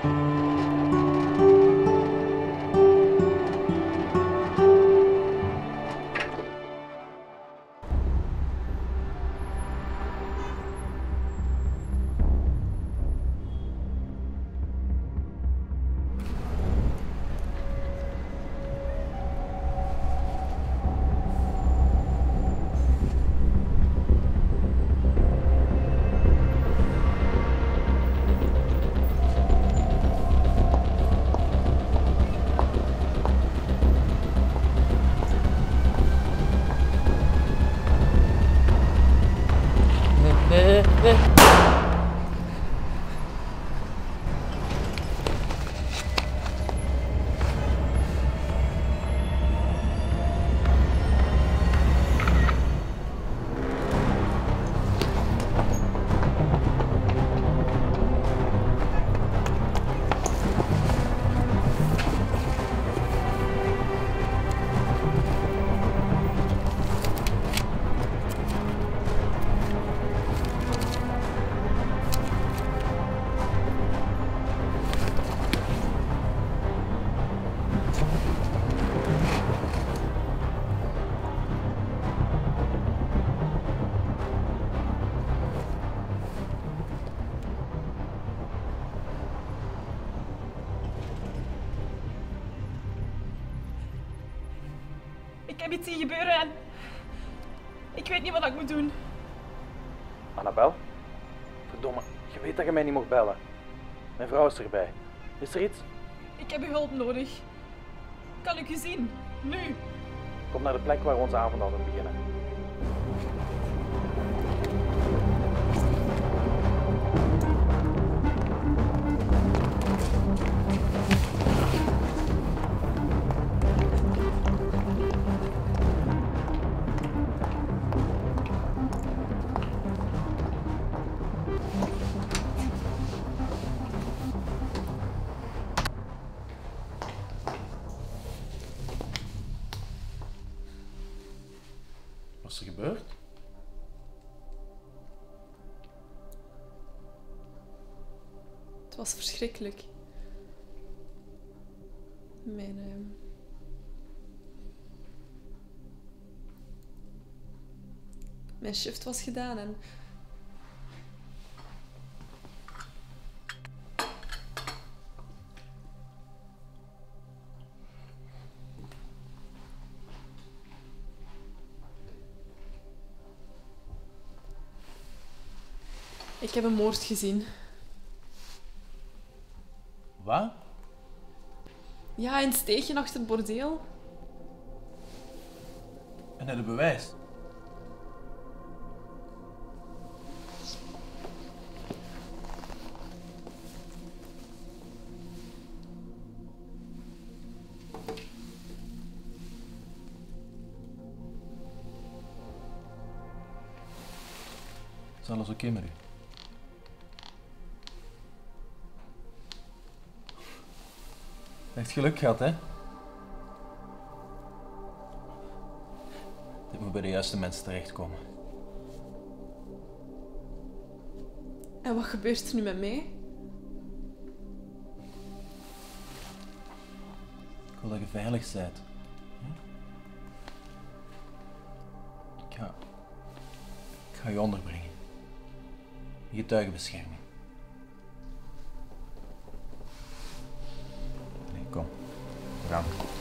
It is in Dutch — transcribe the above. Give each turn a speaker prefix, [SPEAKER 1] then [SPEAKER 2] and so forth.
[SPEAKER 1] Ik heb iets zien gebeuren en ik weet niet wat ik moet doen.
[SPEAKER 2] Annabel? Verdomme, je weet dat je mij niet mocht bellen. Mijn vrouw is erbij. Is er iets?
[SPEAKER 1] Ik heb uw hulp nodig. Kan ik u zien? Nu?
[SPEAKER 2] Kom naar de plek waar we onze avond hadden beginnen.
[SPEAKER 3] Wat is er gebeurd?
[SPEAKER 4] Het was verschrikkelijk. Mijn shift was gedaan en... Ik heb een moord gezien.
[SPEAKER 3] Wat?
[SPEAKER 4] Ja, in het steegje achter het bordeel.
[SPEAKER 3] En heb je bewijs? Is alles oké met u? Echt geluk gehad, hè? Dit moet bij de juiste mensen terechtkomen.
[SPEAKER 4] En wat gebeurt er nu met mij?
[SPEAKER 3] Ik wil dat je veilig bent. Ik ga je onderbrengen. Getuigenbescherming. Nee, kom. We gaan.